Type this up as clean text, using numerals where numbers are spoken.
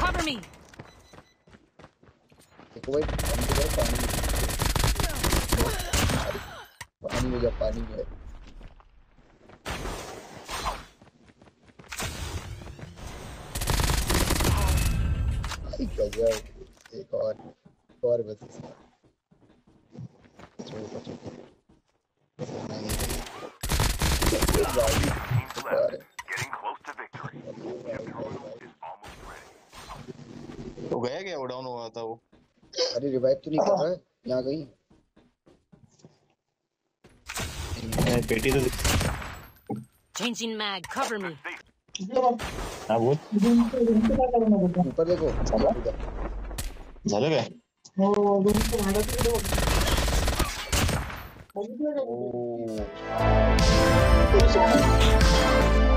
Cover me. देखो भाई पानी में जा पानी में गजब एक और बस इसका छोटा छोटा तो गया क्या वो डाउन हुआ था वो अरे रिवाइव तो नहीं कर रहा है यहाँ गई पेटी तो Changing mag. Cover me. हाँ वो ऊपर देखो झालं काय ओ